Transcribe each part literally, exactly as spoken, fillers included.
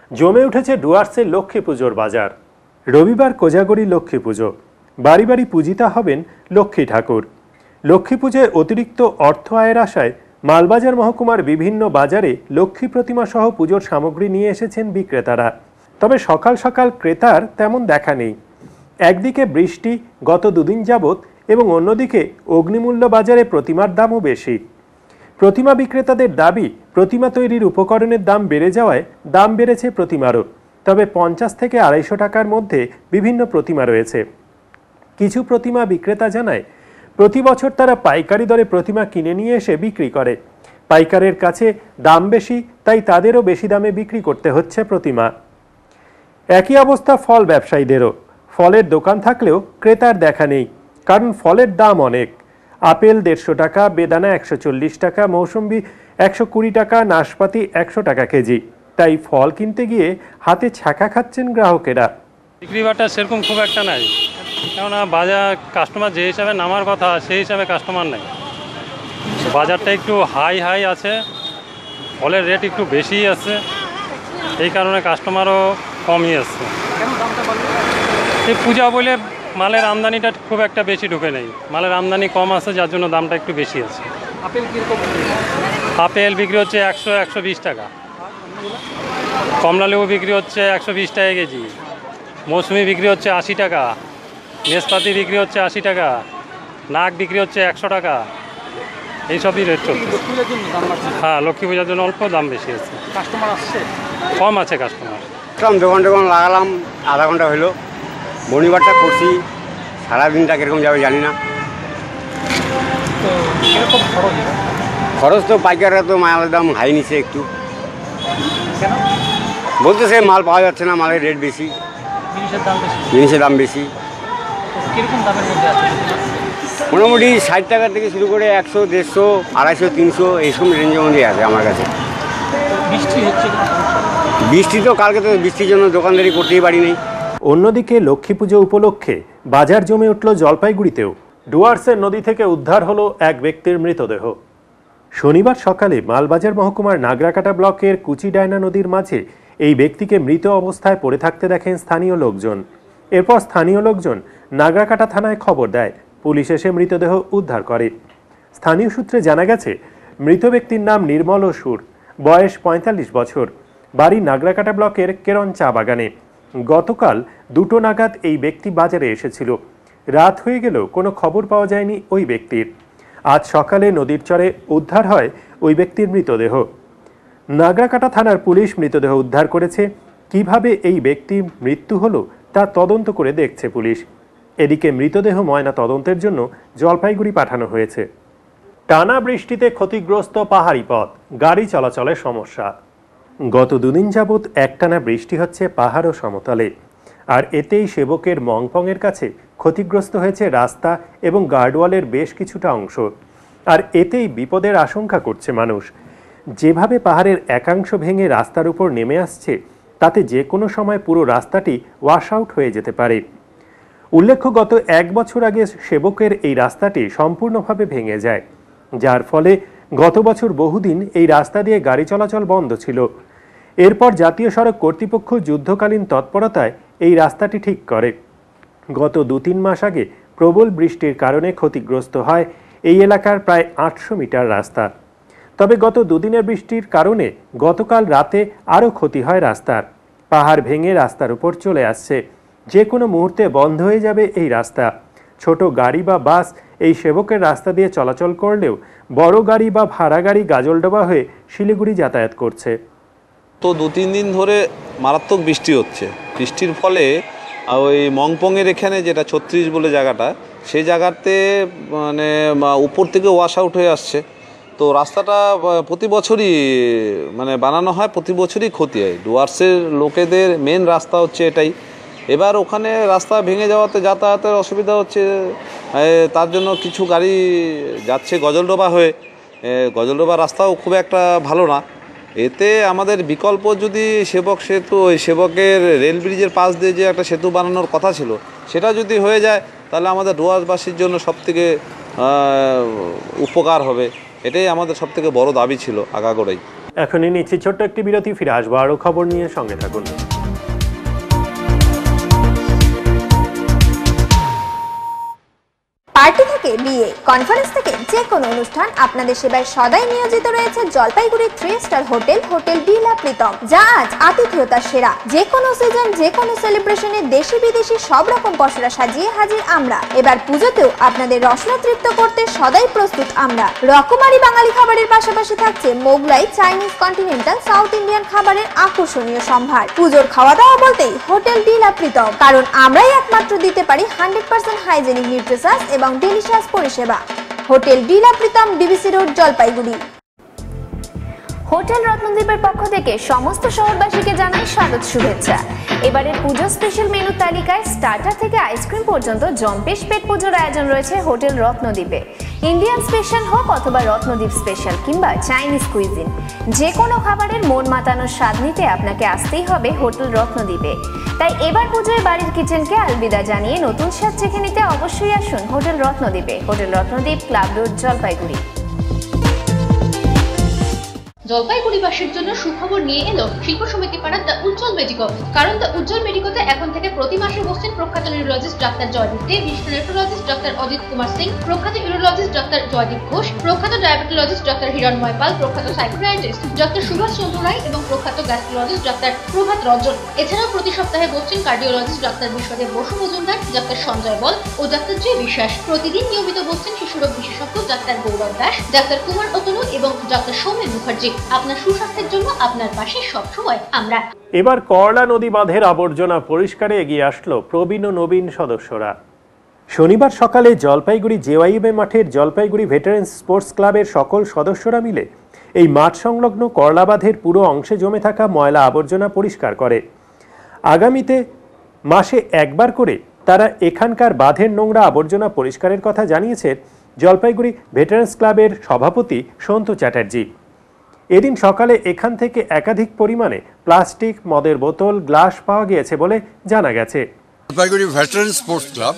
জমে উঠেছে ডুয়ার্সের লক্ষ্মী পুজোর বাজার। রবিবার কোজাগরি লক্ষ্মী পুজো। বাড়ি বাড়ি পূজিতা হবেন লক্ষ্মী ঠাকুর। লক্ষ্মী পুজোয় অতিরিক্ত অর্থ আয়ের আশায় মালবাজার মহকুমার বিভিন্ন বাজারে লক্ষ্মী প্রতিমা সহ পুজোর সামগ্রী নিয়ে এসেছেন বিক্রেতারা। তবে সকাল সকাল ক্রেতার তেমন দেখা নেই। একদিকে বৃষ্টি গত দুদিন যাবৎ এবং অন্যদিকে অগ্নিমূল্য বাজারে প্রতিমার দামও বেশি। প্রতিমা বিক্রেতাদের দাবি, প্রতিমা তৈরির উপকরণের দাম বেড়ে যাওয়ায় দাম বেড়েছে প্রতিমারও। তবে পঞ্চাশ থেকে আড়াইশো টাকার মধ্যে বিভিন্ন প্রতিমা রয়েছে। কিছু প্রতিমা বিক্রেতা জানায়, প্রতি বছর তারা পাইকারি দরে প্রতিমা কিনে নিয়ে এসে বিক্রি করে। পাইকারের কাছে দাম বেশি, তাই তাদেরও বেশি দামে বিক্রি করতে হচ্ছে প্রতিমা। একই অবস্থা ফল ব্যবসায়ীদেরও। ফলের দোকান থাকলেও ক্রেতার দেখা নেই, কারণ ফলের দাম অনেক। আপেল দেড়শো টাকা, বেদানা একশো চল্লিশ টাকা, মৌসুম্বি একশো কুড়ি টাকা, নাশপাতি একশো টাকা কেজি। তাই ফল কিনতে গিয়ে হাতে ছ্যাঁকা খাচ্ছেন গ্রাহকেরা। বিক্রি বাটা সেরকম খুব একটা নাই, কেননা বাজার কাস্টমার যে হিসাবে নামার কথা সেই হিসাবে কাস্টমার নেই। বাজারটা একটু হাই হাই আছে, ফলের রেট একটু বেশিই আছে, এই কারণে কাস্টমারও কমই আসছে। এই পূজা বলে মালের আমদানিটা খুব একটা বেশি ঢুকে নেই, মালের আমদানি কম আছে, যার জন্য দামটা একটু বেশি আছে। আপেল কীরকম? আপেল বিক্রি হচ্ছে একশো একশো বিশ টাকা, কমলা লেবু বিক্রি হচ্ছে একশো বিশ টাকা কেজি, মৌসুমি বিক্রি হচ্ছে আশি টাকা, নেসপাতি বিক্রি হচ্ছে আশি টাকা, নাক বিক্রি হচ্ছে একশো টাকা, এইসবই রেট চলছে। হ্যাঁ, লক্ষ্মী পূজার জন্য অল্প দাম বেশি আছে। কাস্টমার আসছে কম আছে কাস্টমার। দোকান টোকান লাগালাম, আধা ঘন্টা হলো, বনিবারটা করছি, সারাদিনটা কীরকম যাবে জানি না। তো কীরকম খরচ? খরচ তো পাইকাররা তো মালের দাম হাই নিচ্ছে একটু। কেন বলতেছে মাল পাওয়া যাচ্ছে না, মালের রেট বেশি, জিনিসের দাম বেশি। জিনিসের দাম বেশি। কীরকম দামের মধ্যে আছে? মোটামুটি ষাট টাকা থেকে শুরু করে একশো দেড়শো আড়াইশো তিনশো এইসব রেঞ্জের মধ্যেই আছে আমার কাছে। বৃষ্টি হচ্ছে, বৃষ্টি তো কালকে তো বৃষ্টির জন্য দোকানদারি করতেই পারি নেই। অন্যদিকে লক্ষ্মী পুজো উপলক্ষে বাজার জমে উঠল জলপাইগুড়িতেও। ডুয়ার্সের নদী থেকে উদ্ধার হলো এক ব্যক্তির মৃতদেহ। শনিবার সকালে মালবাজার মহকুমার নাগরাকাটা ব্লকের কুচিডায়না নদীর মাঝে এই ব্যক্তিকে মৃত অবস্থায় পড়ে থাকতে দেখেন স্থানীয় লোকজন। এরপর স্থানীয় লোকজন নাগরাকাটা থানায় খবর দেয়। পুলিশ এসে মৃতদেহ উদ্ধার করে। স্থানীয় সূত্রে জানা গেছে, মৃত ব্যক্তির নাম নির্মল সুর, বয়স পঁয়তাল্লিশ বছর, বাড়ি নাগরাকাটা ব্লকের কেরন চা বাগানে। গতকাল দুটো নাগাদ এই ব্যক্তি বাজারে এসেছিল। রাত হয়ে গেলেও কোনো খবর পাওয়া যায়নি ওই ব্যক্তির। আজ সকালে নদীর চরে উদ্ধার হয় ওই ব্যক্তির মৃতদেহ। নাগরাকাটা থানার পুলিশ মৃতদেহ উদ্ধার করেছে। কিভাবে এই ব্যক্তির মৃত্যু হলো তা তদন্ত করে দেখছে পুলিশ। এদিকে মৃতদেহ ময়না তদন্তের জন্য জলপাইগুড়ি পাঠানো হয়েছে। টানা বৃষ্টিতে ক্ষতিগ্রস্ত পাহাড়ি পথ, গাড়ি চলাচলের সমস্যা। গত দুদিন যাবৎ একটানা বৃষ্টি হচ্ছে পাহাড় ও সমতলে, আর এতেই সেবকের মংপংয়ের কাছে ক্ষতিগ্রস্ত হয়েছে রাস্তা এবং গার্ডওয়ালের বেশ কিছুটা অংশ। আর এতেই বিপদের আশঙ্কা করছে মানুষ। যেভাবে পাহাড়ের একাংশ ভেঙে রাস্তার উপর নেমে আসছে, তাতে যে কোনো সময় পুরো রাস্তাটি ওয়াশ আউট হয়ে যেতে পারে। উল্লেখ্য, গত এক বছর আগে সেবকের এই রাস্তাটি সম্পূর্ণভাবে ভেঙে যায়, যার ফলে গত বছর বহুদিন এই রাস্তা দিয়ে গাড়ি চলাচল বন্ধ ছিল। এরপর জাতীয় সড়ক কর্তৃপক্ষ যুদ্ধকালীন তৎপরতায় এই রাস্তাটি ঠিক করে। গত দু তিন মাস আগে প্রবল বৃষ্টির কারণে ক্ষতিগ্রস্ত হয় এই এলাকার প্রায় আটশো মিটার রাস্তা। তবে গত দুদিনের বৃষ্টির কারণে গতকাল রাতে আরও ক্ষতি হয় রাস্তার। পাহাড় ভেঙে রাস্তার উপর চলে আসছে। যে কোনো মুহূর্তে বন্ধ হয়ে যাবে এই রাস্তা। ছোট গাড়ি বা বাস এই সেবকের রাস্তা দিয়ে চলাচল করলেও বড় গাড়ি বা ভাড়া গাড়ি গাজলডোবা হয়ে শিলিগুড়ি যাতায়াত করছে। তো দু তিন দিন ধরে মারাত্মক বৃষ্টি হচ্ছে। বৃষ্টির ফলে ওই মংপংয়ের এখানে যেটা ছত্রিশ বলে জায়গাটা, সেই জায়গাতে মানে উপর থেকে ওয়াশ আউট হয়ে আসছে। তো রাস্তাটা প্রতি বছরই মানে বানানো হয়, প্রতি বছরই ক্ষতি হয়। ডুয়ার্সের লোকেদের মেন রাস্তা হচ্ছে এটাই। এবার ওখানে রাস্তা ভেঙে যাওয়াতে যাতায়াতের অসুবিধা হচ্ছে। তার জন্য কিছু গাড়ি যাচ্ছে গজলডোবা হয়ে। গজলডোবা রাস্তাও খুব একটা ভালো না। এতে আমাদের বিকল্প যদি সেবক সেতু, ওই সেবকের রেল ব্রিজের পাশ দিয়ে যে একটা সেতু বানানোর কথা ছিল, সেটা যদি হয়ে যায় তাহলে আমাদের ডুয়ার্সবাসীর জন্য সবথেকে উপকার হবে। এটাই আমাদের সবথেকে বড় দাবি ছিল আগাগোড়াই। এখনই নিচ্ছি ছোট্ট একটি বিরতি, ফিরে আসবো আরও খবর নিয়ে, সঙ্গে থাকুন। পার্টি থেকে বিয়ে, কনফারেন্স থেকে যে কোনো অনুষ্ঠান, আপনাদের সেবায় সদাই নিয়োজিত রয়েছে Jalpaiguri three star hotel hotel Dila Pritam, যা আজ আতিথেয়তার সেরা। যে কোনো সিজন, যে কোনো সেলিব্রেশনে দেশি বিদেশি সব রকম পসরা সাজিয়ে হাজির আমরা। এবার পুজোতেও আপনাদের রসনা তৃপ্ত করতে সদাই প্রস্তুত আমরা। রকমারি বাঙালি খাবারের পাশাপাশি থাকছে Mughlai, Chinese, continental, south Indian খাবারের আকর্ষণীয় সম্ভার। পুজোর খাওয়া দাওয়া বলতেই হোটেল ডিলা প্রীতম, কারণ আমরাই একমাত্র দিতে পারি হান্ড্রেড পার্সেন্ট হাইজেনিক, নিউট্রিশাস এবং ডেলিশিয়াস পরিষেবা। Hotel Dila Pritam, DBC road, Jalpaiguri. Hotel রত্নদ্বীপের পক্ষ থেকে সমস্ত শহরবাসীকে জানাই স্বাগত শুভেচ্ছা। এবারে পুজো স্পেশাল মেনু তালিকায় স্টার্টার থেকে আইসক্রিম পর্যন্ত জম্পেশ পেট পুজোর আয়োজন রয়েছে হোটেল রত্নদ্বীপে। ইন্ডিয়ান স্পেশাল হোক অথবা রত্নদ্বীপ স্পেশাল কিংবা চাইনিজ কুইজিন, যে কোনো খাবারের মন মাতানোর স্বাদ নিতে আপনাকে আসতেই হবে হোটেল রত্নদ্বীপে। তাই এবার পুজোয় বাড়ির কিচেনকে আলবিদা জানিয়ে নতুন স্বাদ চেখে নিতে অবশ্যই আসুন হোটেল রত্নদ্বীপে। Hotel Ratnadweep, club road, Jalpaiguri. জলপাইগুড়িবাসীর জন্য সুখবর নিয়ে এলো শিল্প সমিতি পাড়ার দ্য উজ্জ্বল মেডিকো। কারণ দ্য উজ্জ্বল মেডিকোতে এখন থেকে প্রতি মাসে বসছেন প্রখ্যাত নিউরোলজিস্ট ডাক্তার জয়দীপ দে, বিশিষ্ট নেফ্রোলজিস্ট ডাক্তার অজিত কুমার সিং, প্রখ্যাত ইউরোলজিস্ট ডাক্তার জয়দীপ ঘোষ, প্রখ্যাত ডায়াবেটোলজিস্ট ডাক্তার হিরণময় পাল, প্রখ্যাত সাইকিয়াট্রিস্ট ডাক্তার সুভাষ চন্দ্র রায় এবং প্রখ্যাত গ্যাস্ট্রোলজিস্ট ডাক্তার প্রভাত রঞ্জন। এছাড়াও প্রতি সপ্তাহে বসছেন cardiologist doctor Biswadeb Basu Majumdar, doctor Sanjay Bal ও ডাক্তার জি বিশ্বাস। প্রতিদিন নিয়মিত বসছেন শিশুরোগ বিশেষজ্ঞ ডাক্তার গৌরব দাস, ডাক্তার কুমার অতনু এবং ডাক্তার সৌমেন মুখার্জি। আপনার সুস্বাস্থ্যের জন্য আপনার পাশে সবসময় আমরা। এবার করলা নদী বাঁধের আবর্জনা পরিষ্কারে এগিয়ে আসলো প্রবীণ ও নবীন সদস্যরা। শনিবার সকালে জলপাইগুড়ি জেওয়াইএমএ মাঠের জলপাইগুড়ি ভেটারেন্স স্পোর্টস ক্লাবের সকল সদস্যরা মিলে এই মাঠ সংলগ্ন করলা বাঁধের পুরো অংশে জমে থাকা ময়লা আবর্জনা পরিষ্কার করে। আগামীতে মাসে একবার করে তারা এখানকার বাঁধের নোংরা আবর্জনা পরিষ্কারের কথা জানিয়েছেন জলপাইগুড়ি ভেটারেন্স ক্লাবের সভাপতি সন্তু চ্যাটার্জি। এদিন সকালে এখান থেকে একাধিক পরিমাণে প্লাস্টিক, মদের বোতল, গ্লাস পাওয়া গিয়েছে বলে জানা গেছে। জলপাইগুড়ি ভেটারেন স্পোর্টস ক্লাব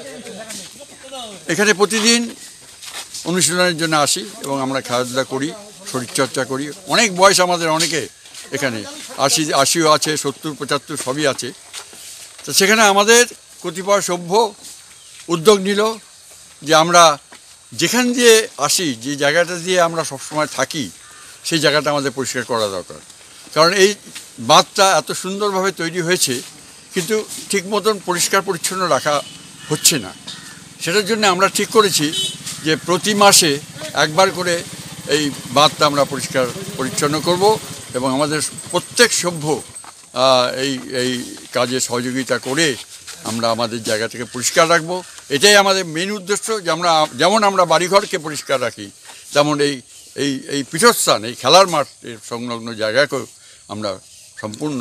এখানে প্রতিদিন অনুশীলনের জন্য আসি এবং আমরা খেলাধুলা করি, শরীরচর্চা করি। অনেক বয়স আমাদের, অনেকে এখানে আশি আশিও আছে, সত্তর পঁচাত্তর সবই আছে। তো সেখানে আমাদের কতিপয় সভ্য উদ্যোগ নিল যে আমরা যেখান দিয়ে আসি, যে জায়গাটা দিয়ে আমরা সবসময় থাকি, সেই জায়গাটা আমাদের পরিষ্কার করা দরকার। কারণ এই বাঁধটা এত সুন্দরভাবে তৈরি হয়েছে কিন্তু ঠিক মতন পরিষ্কার পরিচ্ছন্ন রাখা হচ্ছে না। সেটার জন্য আমরা ঠিক করেছি যে প্রতি মাসে একবার করে এই বাঁধটা আমরা পরিষ্কার পরিচ্ছন্ন করব এবং আমাদের প্রত্যেক সভ্য এই এই কাজে সহযোগিতা করে আমরা আমাদের জায়গা থেকে পরিষ্কার রাখবো। এটাই আমাদের মেন উদ্দেশ্য, যে আমরা যেমন আমরা বাড়িঘরকে পরিষ্কার রাখি, তেমন এই এই এই পীঠস্থান, এই খেলার মাঠের সংলগ্ন জায়গাকেও আমরা সম্পূর্ণ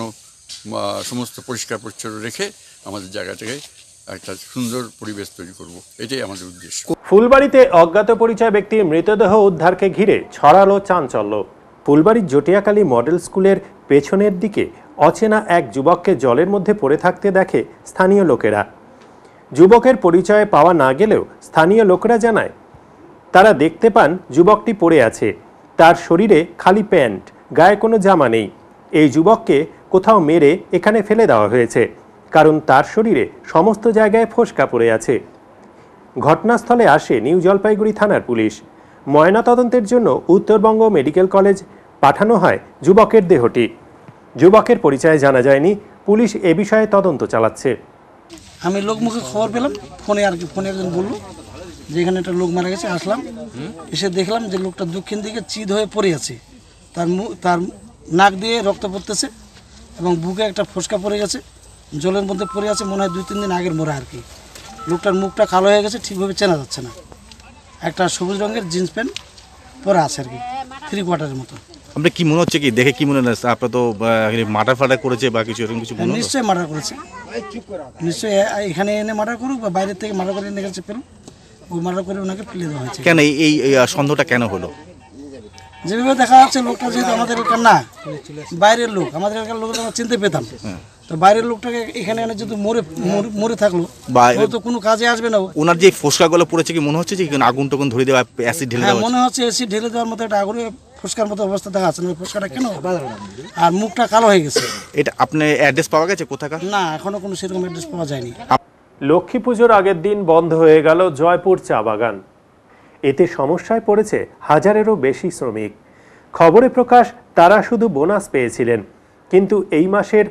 সমস্ত পরিষ্কার পরিচ্ছন্ন রেখে আমাদের জায়গাটাকে একটা সুন্দর পরিবেশ তৈরি করব, এটাই আমাদের উদ্দেশ্য। ফুলবাড়িতে অজ্ঞাত পরিচয় ব্যক্তির মৃতদেহ উদ্ধারকে ঘিরে ছড়ালো চাঞ্চল্য। ফুলবাড়ির জটিয়াকালী মডেল স্কুলের পেছনের দিকে অচেনা এক যুবককে জলের মধ্যে পড়ে থাকতে দেখে স্থানীয় লোকেরা। যুবকের পরিচয় পাওয়া না গেলেও স্থানীয় লোকেরা জানায় তারা দেখতে পান যুবকটি পড়ে আছে, তার শরীরে খালি প্যান্ট, গায়ে কোনো জামা নেই। এই যুবককে কোথাও মেরে এখানে ফেলে দেওয়া হয়েছে, কারণ তার শরীরে সমস্ত জায়গায় ফোসকা পড়ে আছে। ঘটনাস্থলে আসে নিউ জলপাইগুড়ি থানার পুলিশ। ময়নাতদন্তের জন্য উত্তরবঙ্গ মেডিকেল কলেজ পাঠানো হয় যুবকের দেহটি। যুবকের পরিচয় জানা যায়নি, পুলিশ এ বিষয়ে তদন্ত চালাচ্ছে। আমি লোকমুখে খবর পেলাম, ফোনে আর কি, ফোনে একজন বললো যে এখানে একটা লোক মারা গেছে। আসলাম, এসে দেখলাম যে লোকটা দক্ষিণ দিকে চিদ হয়ে পড়ে আছে, তার মুখ, তার নাক দিয়ে রক্ত পড়তেছে এবং বুকে একটা ফোসকা পড়ে গেছে, জলের মধ্যে পড়ে আছে। মনে হয় দুই তিন দিন আগের মরা আর কি। লোকটার মুখটা কালো হয়ে গেছে, ঠিকভাবে চেনা যাচ্ছে না। একটা সবুজ রঙের জিন্স প্যান্ট পরে আছে আর কি, থ্রি কোয়ার্টারের মতো। আপনার কি মনে হচ্ছে, কি দেখে কি মনে হচ্ছে? আপনার তো মার্ডার ফার্ডার করেছে বা কিছু এরকম কিছু? নিশ্চয়ই মার্ডার করেছে, নিশ্চয়ই এখানে এনে মার্ডার করুক বা বাইরের থেকে মার্ডার করে এনে গেছে পেরুক, ও মার্ডার করে ওনাকে ফেলে দেওয়া হয়েছে। কেন এই সন্দেহটা কেন হলো? যেভাবে দেখা যাচ্ছে লোকটা যেহেতু আমাদের এলাকার না, বাইরের লোক, আমাদের এলাকার লোক আমরা চিনতে পেতাম, তো বাইরের লোকটাকে এখানে এনে যদি মরে মরে থাকলো তো কোনো কাজে আসবে না। ওনার যে ফোসকাগুলো পড়েছে কি মনে হচ্ছে যে আগুন টগুন ধরে দেওয়া, অ্যাসিড ঢেলে দেওয়া? মনে হচ্ছে অ্যাসিড ঢেলে দেওয়ার মতো একটা আগুনে ফুসকার মতো অবস্থা দেখা যাচ্ছে না, ফুসকাটা কেন আর মুখটা কালো হয়ে গেছে। এটা আপনার অ্যাড্রেস পাওয়া গেছে কোথাকার? না, এখনো কোনো সেরকম অ্যাড্রেস পাওয়া যায়নি। লক্ষ্মী পুজোর আগের দিন বন্ধ হয়ে গেল জয়পুর চা বাগান। এতে সমস্যায় পড়েছে হাজারেরও বেশি শ্রমিক। খবরে প্রকাশ তারা শুধু বোনাস পেয়েছিলেন, কিন্তু এই মাসের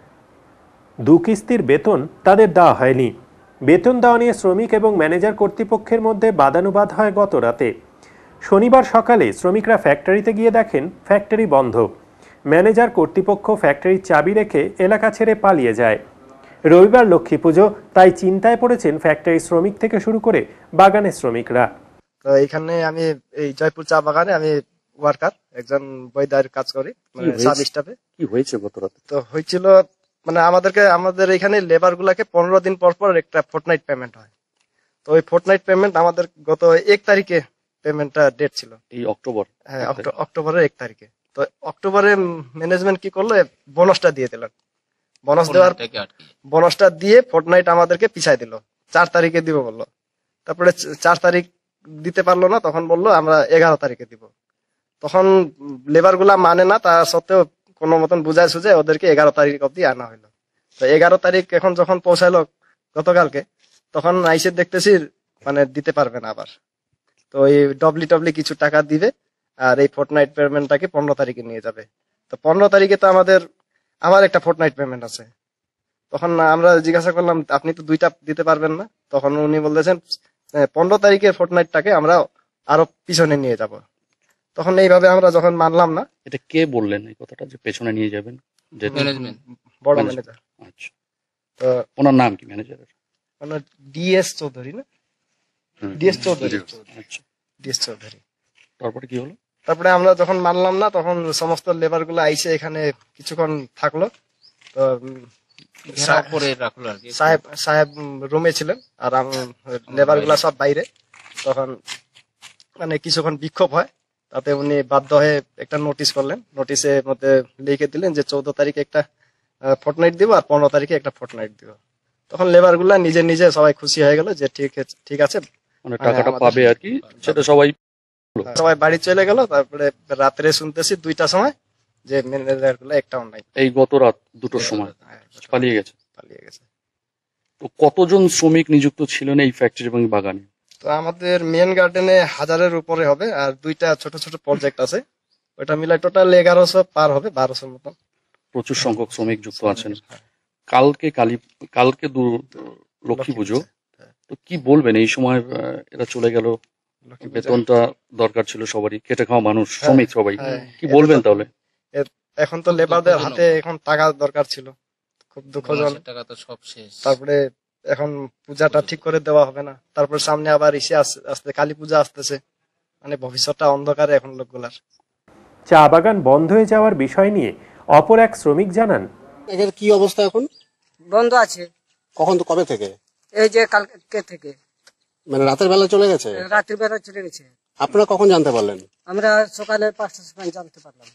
দু কিস্তির বেতন তাদের দেওয়া হয়নি। বেতন দেওয়া নিয়ে শ্রমিক এবং ম্যানেজার কর্তৃপক্ষের মধ্যে বাদানুবাদ হয় গত রাতে। শনিবার সকালে শ্রমিকরা ফ্যাক্টরিতে গিয়ে দেখেন ফ্যাক্টরি বন্ধ। ম্যানেজার কর্তৃপক্ষ ফ্যাক্টরির চাবি রেখে এলাকা ছেড়ে পালিয়ে যায়। রবিবার লক্ষ্মী পুজো, তাই চিন্তায় পড়েছেন ফ্যাক্টরি শ্রমিক থেকে শুরু করে বাগানের শ্রমিকরা। তো এইখানে আমি এই জয়পুর চা বাগানে আমি ওয়ার্কার, একজন বৈদার কাজ করি, মানে সাব স্টাফে। কি হয়েছে গত রাতে? তো হয়েছিল মানে আমাদেরকে আমাদের এখানে লেবার গুলাকে পনেরো দিন পর পর একটা ফোর্টনাইট পেমেন্ট হয়। তো ওই ফোর্টনাইট পেমেন্ট আমাদের গত এক তারিখে পেমেন্টটা ডেট ছিল, এই অক্টোবর। হ্যাঁ, অক্টোবরের এক তারিখে। তো অক্টোবরে ম্যানেজমেন্ট কি করলো, বোনাসটা দিয়ে দিল। বোনাস দেওয়ার বোনাসটা দিয়ে ফোর্টনাইট আমাদেরকে পিছাই দিল, চার তারিখে দিব বললো। তারপরে চার তারিখ দিতে পারলো না, তখন বললো আমরা এগারো তারিখে দিব। তখন লেবার গুলা মানে না, তা সত্ত্বেও কোনো মতন বুঝায় সুঝে ওদেরকে এগারো তারিখ অব্দি আনা হইলো। তো এগারো তারিখ এখন যখন পৌঁছাইলো গতকালকে, তখন আইসে দেখতেছি মানে দিতে পারবে না আবার। তো এই ডবলি টবলি কিছু টাকা দিবে, আর এই ফোর্টনাইট পেমেন্টটাকে পনেরো তারিখে নিয়ে যাবে। তো পনেরো তারিখে তো আমাদের আমার একটা ফোর্টনাইট পেমেন্ট আছে। তখন আমরা জিজ্ঞাসা করলাম আপনি তো দুইটা দিতে পারবেন না। তখন উনি বলতেছেন পনেরো তারিখের ফোর্টনাইটটাকে আমরা আরো পিছনে নিয়ে যাব। তখন এইভাবে আমরা যখন মানলাম না। এটা কে বললেন এই কথাটা যে পেছনে নিয়ে যাবেন? ম্যানেজমেন্ট, বড় ম্যানেজার। আচ্ছা, তো ওনার নাম কি ম্যানেজারের? ওনার ডিএস চৌধুরী না, ডিএস চৌধুরী। আচ্ছা, ডিএস চৌধুরী। তারপরে কি হলো? তারপরে আমরা যখন মানলাম না, তখন সমস্ত লেবার গুলো আইসে এখানে কিছুক্ষণ থাকলো। তো সাহেব সাহেব রুমে ছিলেন, আর লেবার গুলা সব বাইরে। তখন মানে কিছুক্ষণ বিক্ষোভ হয়, তাতে উনি বাধ্য হয়ে একটা নোটিশ করলেন। নোটিশের মধ্যে লিখে দিলেন যে চৌদ্দ তারিখে একটা ফোর্টনাইট দিব আর পনেরো তারিখে একটা ফোর্টনাইট দিব। তখন লেবার গুলা নিজে নিজে সবাই খুশি হয়ে গেল যে ঠিক ঠিক আছে, মানে টাকাটা পাবে আর কি, সেটা সবাই সবাই বাড়ি চলে গেল। তারপরে রাত্রে শুনতেছি দুইটার সময় যে ম্যানেজার গুলো একটাও নাই। এই গত রাত দুটোর সময় পালিয়ে গেছে। পালিয়ে গেছে। তো কতজন শ্রমিক নিযুক্ত ছিলেন এই ফ্যাক্টরি এবং বাগানে? তো আমাদের মেন গার্ডেনে হাজারের উপরে হবে, আর দুইটা ছোট ছোট প্রজেক্ট আছে, ওইটা মিলাই টোটাল এগারোশো পার হবে, বারোশোর মতো। প্রচুর সংখ্যক শ্রমিক যুক্ত আছেন। কালকে কালী কালকে লক্ষ্মী পুজো, তো কি বলবেন এই সময় এরা চলে গেল? বেতনটা দরকার ছিল সবারই, খেটে খাওয়া মানুষ, শ্রমিক সবাই, কি বলবেন তাহলে? এখন তো লেবারদের হাতে এখন টাকা দরকার ছিল, খুব দুঃখজনক। টাকা তো সব শেষ। তারপরে এখন পূজাটা ঠিক করে দেওয়া হবে না, তারপর সামনে আবার এসে আসতে কালী পূজা আসতেছে, মানে ভবিষ্যৎটা অন্ধকারে এখন লোকগুলার। চা বাগান বন্ধ হয়ে যাওয়ার বিষয় নিয়ে অপর এক শ্রমিক জানান, এদের কি অবস্থা এখন? বন্ধ আছে। কখন তো কবে থেকে? এই যে কালকে থেকে। মানে রাতের বেলা চলে গেছে? রাতের বেলা চলে গেছে। আপনারা কখন জানতে পারলেন? আমরা সকালে পাঁচটার সময় জানতে পারলাম।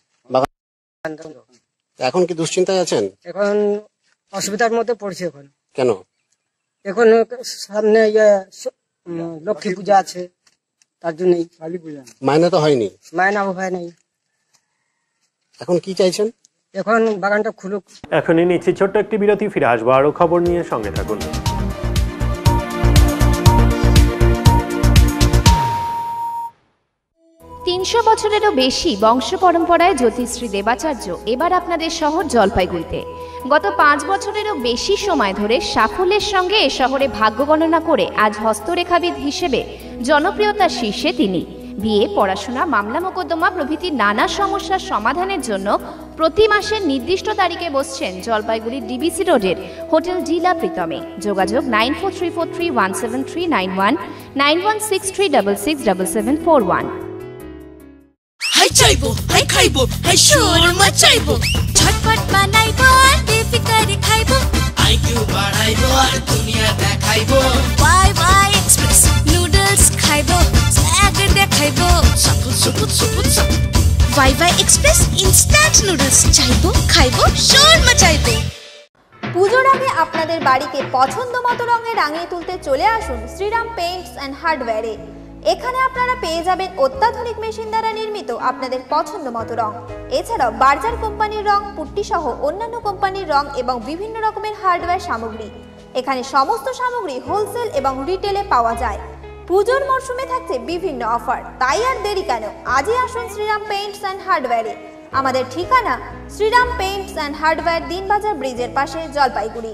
এখন কি দুশ্চিন্তায় আছেন? এখন অসুবিধার মধ্যে পড়ছি। এখন কেন? এখন সামনে লক্ষ্মী পূজা আছে, তার জন্যই। কালী পূজা মাইনা তো হয়নি? মাইনা হয় নাই। এখন কি চাইছেন? এখন বাগানটা খুলুক। এখনই নিচ্ছি ছোট্ট একটি বিরতি, ফিরে আসবো আরো খবর নিয়ে, সঙ্গে থাকুন। তিনশো বছরেরও বেশি বংশ পরম্পরায় জ্যোতিশ্রী দেবাচার্য এবার আপনাদের শহর জলপাইগুড়িতে। গত পাঁচ বছরেরও বেশি সময় ধরে সাফল্যের সঙ্গে এ শহরে ভাগ্য গণনা করে আজ হস্তরেখাবিদ হিসেবে জনপ্রিয়তার শীর্ষে তিনি। বিয়ে, পড়াশোনা, মামলা মোকদ্দমা প্রভৃতি নানা সমস্যার সমাধানের জন্য প্রতি মাসের নির্দিষ্ট তারিখে বসছেন জলপাইগুড়ির ডিবিসি রোডের হোটেল ডিলা প্রীতমে। যোগাযোগ nine four three four three one seven three nine one nine one six three double six double seven four one. হাই চাইবো, হাই খাইবো, হাই শর্মা চাইবো, ঝটপট বানাইবো আর বেফিকারে খাইবো, আইকিউ বাড়াইবো আর দুনিয়া দেখাইবো। ওয়াই ওয়াই এক্সপ্রেস নুডলস খাইবো, স্ন্যাক দেখাইবো, সাপুত সুপুত সুপুত সাপুত। Wai Wai Express instant noodles চাইবো, খাইবো, শর্মা চাইবো। পুজোর আগে আপনাদের বাড়িকে পছন্দ মতো রঙে রাঙিয়ে তুলতে চলে আসুন শ্রীরাম পেইন্টস অ্যান্ড হার্ডওয়্যারে। এখানে আপনারা পেয়ে যাবেন অত্যাধুনিক মেশিন দ্বারা নির্মিত আপনাদের পছন্দ মতো রং। এছাড়াও বার্জার কোম্পানির রং, পুট্টি সহ অন্যান্য কোম্পানির রং এবং বিভিন্ন রকমের হার্ডওয়্যার সামগ্রী। এখানে সমস্ত সামগ্রী হোলসেল এবং রিটেলে পাওয়া যায়। পুজোর মরশুমে থাকছে বিভিন্ন অফার, তাই আর দেরি কেন, আজই আসুন শ্রীরাম পেইন্টস অ্যান্ড হার্ডওয়্যারে। আমাদের ঠিকানা Shriram paints and hardware, Dinbazar ব্রিজের পাশে, জলপাইগুড়ি।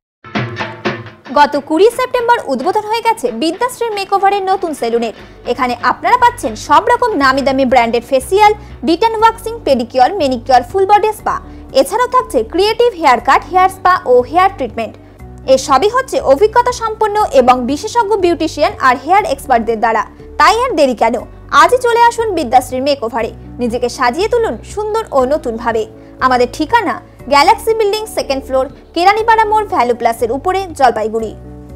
গত কুড়ি সেপ্টেম্বর উদ্বোধন হয়ে গেছে বিদ্যাশ্রীর মেকওভারের নতুন সেলুনের। এখানে আপনারা পাচ্ছেন সব রকম নামি দামি branded facial, detan waxing, pedicure, manicure, full body spa. এছাড়াও থাকছে creative hair cut, hair spa ও হেয়ার ট্রিটমেন্ট। এসবই হচ্ছে অভিজ্ঞতা সম্পন্ন এবং বিশেষজ্ঞ বিউটিশিয়ান আর হেয়ার এক্সপার্টদের দ্বারা। তাই আর দেরি কেন, আজই চলে আসুন বিদ্যাশ্রীর মেকওভারে। নিজেকে সাজিয়ে তুলুন সুন্দর ও নতুন ভাবে। আমাদের ঠিকানা galaxy building, second floor, Keranipara মোড়, ভ্যালু প্লাসের উপরে, জলপাইগুড়ি।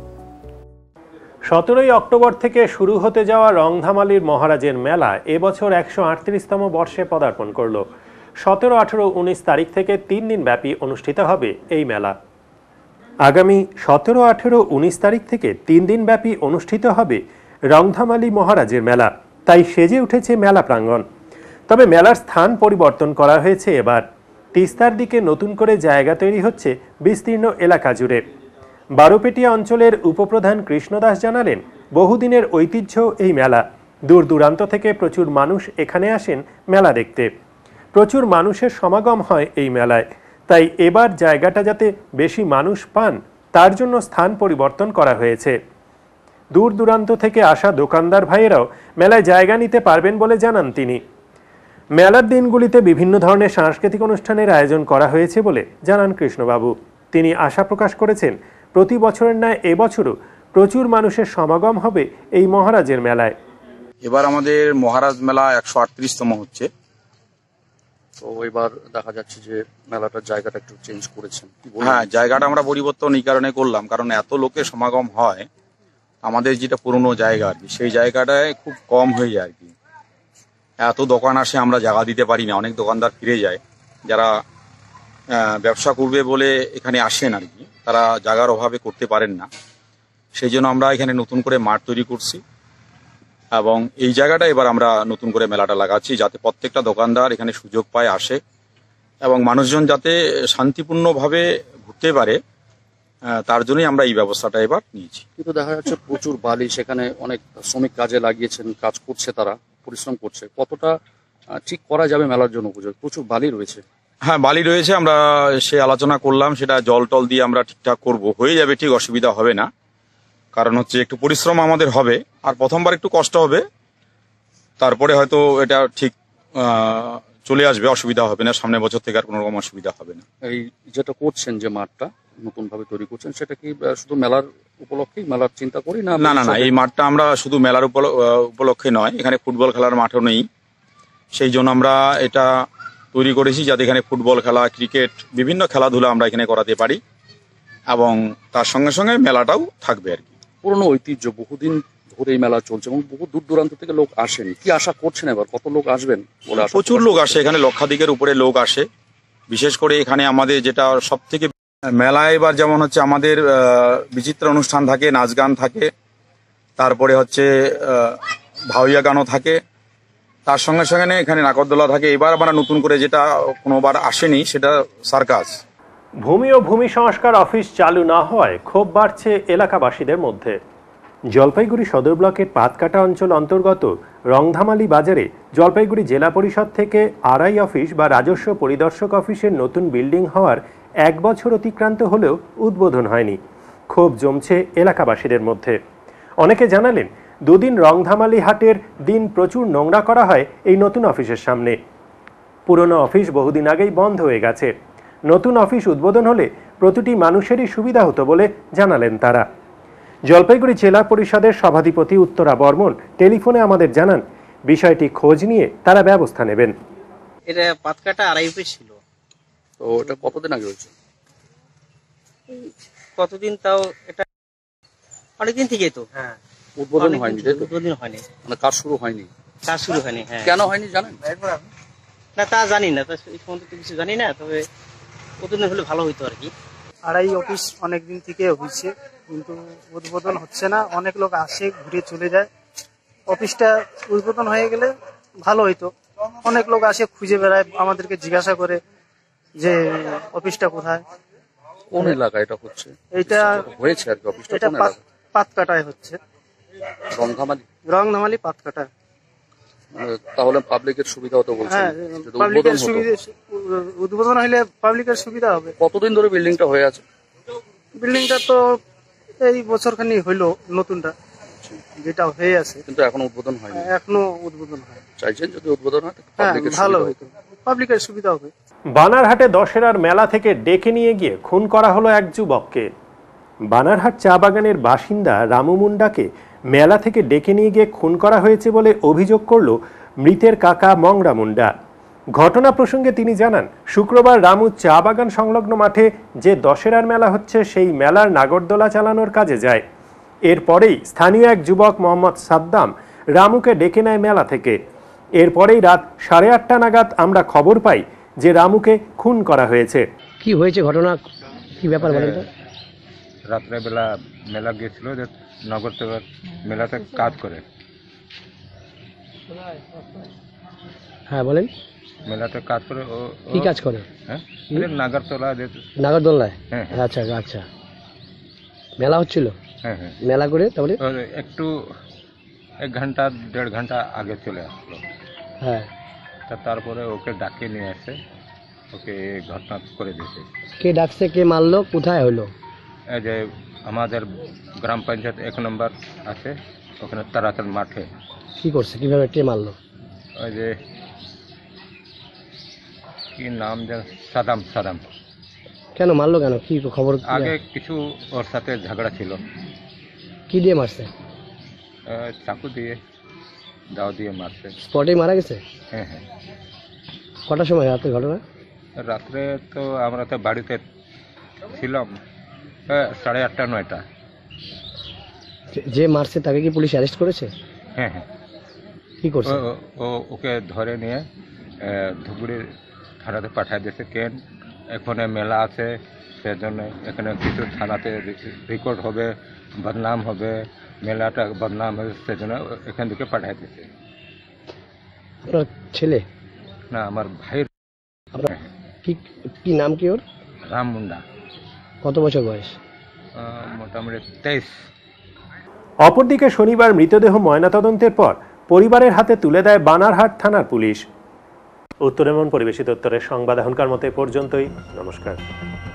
সতেরোই অক্টোবর থেকে শুরু হতে যাওয়া রংধামালির মহারাজের মেলা এবছর একশো আটত্রিশতম বর্ষে পদার্পণ করল। সতেরো, আঠেরো, উনিশ তারিখ থেকে তিন দিন ব্যাপী অনুষ্ঠিত হবে এই মেলা। আগামী সতেরো, আঠেরো, উনিশ তারিখ থেকে তিন দিন ব্যাপী অনুষ্ঠিত হবে রংধামালি মহারাজের মেলা। তাই সেজে উঠেছে মেলা প্রাঙ্গণ। তবে মেলার স্থান পরিবর্তন করা হয়েছে এবার। তিস্তার দিকে নতুন করে জায়গা তৈরি হচ্ছে বিস্তীর্ণ এলাকা জুড়ে। বারোপেটিয়া অঞ্চলের উপপ্রধান কৃষ্ণদাস জানালেন, বহুদিনের ঐতিহ্য এই মেলা। দূর দূরান্ত থেকে প্রচুর মানুষ এখানে আসেন মেলা দেখতে। প্রচুর মানুষের সমাগম হয় এই মেলায়। তাই এবার জায়গাটা যাতে বেশি মানুষ পান, তার জন্য স্থান পরিবর্তন করা হয়েছে। দূর দূরান্ত থেকে আসা দোকানদার ভাইয়েরাও মেলায় জায়গা নিতে পারবেন বলে জানান তিনি। মেলার দিনগুলিতে বিভিন্ন ধরনের সাংস্কৃতিক অনুষ্ঠানের আয়োজন করা হয়েছে বলে জানান কৃষ্ণবাবু। তিনি আশা প্রকাশ করেছেন, প্রতি বছরের ন্যায় এবছরও প্রচুর মানুষের সমাগম হবে এই মহারাজের মেলায়। এবার আমাদের মহারাজ মেলা একশো আটত্রিশতম হচ্ছে। তো এবার দেখা যাচ্ছে যে মেলাটার জায়গাটা একটু চেঞ্জ করেছেন। হ্যাঁ, জায়গাটা আমরা পরিবর্তন এই কারণে করলাম, কারণ এত লোকের সমাগম হয়, আমাদের যেটা পুরনো জায়গা আর কি, সেই জায়গাটায় খুব কম হয়ে যায় আর কি। এত দোকান আসে, আমরা জায়গা দিতে পারি না, অনেক দোকানদার ফিরে যায় যারা ব্যবসা করবে বলে এখানে আসেন আর কি, তারা জায়গার অভাবে করতে পারেন না। সেই জন্য আমরা এখানে নতুন করে মাঠ তৈরি করছি এবং এই জায়গাটা এবার আমরা নতুন করে মেলাটা লাগাচ্ছি, যাতে প্রত্যেকটা দোকানদার এখানে সুযোগ পায়, আসে এবং মানুষজন যাতে শান্তিপূর্ণভাবে ঘুরতে পারে, তার জন্যই আমরা এই ব্যবস্থাটা এবার নিয়েছি। কিন্তু দেখা যাচ্ছে প্রচুর বালি, সেখানে অনেক শ্রমিক কাজে লাগিয়েছেন, কাজ করছে, তারা পরিশ্রম করছে। কতটা ঠিক করা যাবে মেলার জন্য উপযোগী? প্রচুর বালি রয়েছে। হ্যাঁ, বালি রয়েছে, আমরা সে আলোচনা করলাম, সেটা জল টল দিয়ে আমরা ঠিকঠাক করব, হয়ে যাবে, ঠিক অসুবিধা হবে না। কারণ হচ্ছে একটু পরিশ্রম আমাদের হবে, আর প্রথমবার একটু কষ্ট হবে, তারপরে হয়তো এটা ঠিক চলে আসবে, অসুবিধা হবে না। সামনের বছর থেকে আর কোনো রকম অসুবিধা হবে না। এই যেটা করছেন, যে মাঠটা নতুন ভাবে তৈরি করছেন, সেটা কি শুধু মেলার উপলক্ষেই, মেলার চিন্তা করি না? না না না, এই মাঠটা আমরা শুধু মেলার উপলক্ষে নয়, এখানে ফুটবল খেলার মাঠও নেই। সেই জন্য আমরা এটা তৈরি করেছি যাতে এখানে ফুটবল খেলা, ক্রিকেট, বিভিন্ন খেলাধুলা আমরা এখানে করাতে পারি এবং তার সঙ্গে সঙ্গে মেলাটাও থাকবে আর কি। পুরনো ঐতিহ্য, বহুদিন ধরে এই মেলা চলছে এবং বহু দূর দূরান্ত থেকে লোক আসেন। কি আশা করছেন এবার? কত লোক আসবেন? প্রচুর লোক আসে এখানে, লক্ষাধিকের উপরে লোক আসে। বিশেষ করে এখানে আমাদের যেটা সব থেকে মেলায় এবার যেমন হচ্ছে আমাদের বিচিত্র অনুষ্ঠান থাকে, নাচ গান থাকে, তারপরে হচ্ছে ভাওয়াইয়া গানও থাকে, তার সঙ্গে সঙ্গে এখানে নাগরদোলা থাকে। এবার আমরা নতুন করে যেটা কোনোবার আসেনি, সেটা সার্কাস। ভূমি ও ভূমি সংস্কার অফিস চালু না হওয়ায় ক্ষোভ বাড়ছে এলাকাবাসীদের মধ্যে। জলপাইগুড়ি সদর ব্লকের পাতকাটা অঞ্চল অন্তর্গত রংধামালি বাজারে জলপাইগুড়ি জেলা পরিষদ থেকে আরআই অফিস বা রাজস্ব পরিদর্শক অফিসের নতুন বিল্ডিং হওয়ার এক বছর অতিক্রান্ত হলেও উদ্বোধন হয়নি। ক্ষোভ জমছে এলাকাবাসীদের মধ্যে। অনেকে জানালেন, দুদিন রংধামালি হাটের দিন প্রচুর নোংরা করা হয় এই নতুন অফিসের সামনে। পুরনো অফিস বহুদিন আগেই বন্ধ হয়ে গেছে। নতুন অফিস উদ্বোধন হলে প্রতিটি মানুষেরই সুবিধা হতো বলে জানালেন তারা। জলপাইগুড়ি জেলা পরিষদের সভাধিপতি উত্তরা বর্মন টেলিফোনে আমাদের জানান, বিষয়টি খোঁজ নিয়ে তারা ব্যবস্থা নেবেন। এটা পাতকাটা আড়াই অফিস ছিল। তো এটা কতদিন আগে হয়েছে? কতদিন, তাও এটা অনেকদিন থেকে। তো হ্যাঁ, উদ্বোধন হয়নি। উদ্বোধন হয়নি, মানে কাজ শুরু হয়নি। কাজ শুরু হয়নি। হ্যাঁ, কেন হয়নি জানেন? না, তা জানি না, তা এই সম্বন্ধে তো কিছু জানি না। তবে উদ্বোধন হলে ভালো হইতো আর কি। আড়াই অফিস অনেকদিন থেকে হয়েছে, কিন্তু উদ্বোধন হচ্ছে না। অনেক লোক আসে, ঘুরে চলে যায়, অফিসটা উদ্বোধন হয়ে গেলে ভালো হইতো। অনেক লোক আসে খুঁজে বেড়ায়, আমাদেরকে জিজ্ঞাসা করে যে অফিসটা কোথায়। কোন এলাকা এটা হচ্ছে? এটা হয়েছে আর কি, অফিসটা এটা কোন এলাকা? পাতকাটায় হচ্ছে, রংধামালি। রংধামালি পাতকাটা। মানে তাহলে পাবলিকের সুবিধা হতো বলছেন? হ্যাঁ, যদি পাবলিকের উদ্বোধন হতো। সুবিধা, উদ্বোধন হইলে পাবলিকের সুবিধা হবে। কতদিন ধরে বিল্ডিংটা হয়ে আছে? বিল্ডিংটা তো এই বছরখানি হইলো নতুনটা, যেটা হয়ে আছে, কিন্তু এখনো উদ্বোধন হয়নি। এখনো উদ্বোধন হয়। চাইছেন যদি উদ্বোধন হয় হ্যাঁ, পাবলিকের ভালো সুবিধা হইতো, পাবলিকের সুবিধা হবে। বানারহাটে দশেরার মেলা থেকে ডেকে নিয়ে গিয়ে খুন করা হলো এক যুবককে। বানারহাট চা বাগানের বাসিন্দা রামু মুন্ডাকে মেলা থেকে ডেকে নিয়ে গিয়ে খুন করা হয়েছে বলে অভিযোগ করল মৃতের কাকা মংরা মুন্ডা। ঘটনা প্রসঙ্গে তিনি জানান, শুক্রবার রামু চা বাগান সংলগ্ন মাঠে যে দশেরার মেলা হচ্ছে সেই মেলার নাগরদোলা চালানোর কাজে যায়। এরপরেই স্থানীয় এক যুবক মোহাম্মদ সাদ্দাম রামুকে ডেকে নেয় মেলা থেকে। এরপরেই রাত সাড়ে আটটা নাগাদ আমরা খবর পাই যে রামুকে খুন করা হয়েছে। কি হয়েছে ঘটনা, কি ব্যাপার বলেন তো? রাত্রেবেলা মেলা গিয়েছিল, যে নগরদোলা মেলাতে কাজ করে। হ্যাঁ বলেন। মেলাতে কাজ করে। ও কি কাজ করে? হ্যাঁ, নাগরদোলা। নাগরদোলায়? হ্যাঁ। আচ্ছা আচ্ছা, মেলা হচ্ছিল। হ্যাঁ হ্যাঁ, মেলা করে তারপরে একটু এক ঘন্টা দেড় ঘন্টা আগে চলে আসলো। হ্যাঁ, তা তারপরে ওকে ডাকে নিয়ে আসে, ওকে ঘটনা করে দিয়েছে। কে ডাকছে, কে মারলো, কোথায় হলো? এই যে আমাদের গ্রাম পঞ্চায়েত এক নম্বর আছে, ওখানে তারাতল মাঠে। কি করছে, কিভাবে, কে মারলো? ওই যে কি নাম যেন, সাদাম। সাদাম কেন মারলো, কেন, কি খবর? আগে কিছু ওর সাথে ঝগড়া ছিল। কি দিয়ে মারছে? চাকু দিয়ে, দাও দিয়ে মারছে। স্পটেই মারা গেছে? হ্যাঁ হ্যাঁ। কটার সময় রাতে ঘটনা? রাত্রে তো আমরা তো বাড়িতে ছিলাম, সাড়ে আটটা নয়টা। যে মারছে তাকে কি পুলিশ অ্যারেস্ট করেছে? হ্যাঁ হ্যাঁ। কি করছে? ও ওকে ধরে নিয়ে ধুবড়ি থানাতে পাঠিয়ে দিয়েছে। কেন এখানে মেলা আছে, সেজন্য এখানে কিছু থানাতে রেকর্ড হবে, বদনাম হবে, মেলাটা বদনাম হবে, সেজন্য এখান থেকে পাঠিয়ে দিয়েছে। ছেলে না, আমার ভাইয়ের। কি কি নাম কি ওর? রাম মুন্ডা। কত বছর বয়স? মোটামুটি তেইশ। অপরদিকে শনিবার মৃতদেহ ময়নাতদন্তের পর পরিবারের হাতে তুলে দেয় বানারহাট থানার পুলিশ। উত্তর এমন পরিবেশিত উত্তরের সংবাদ এখনকার মতো পর্যন্তই। নমস্কার।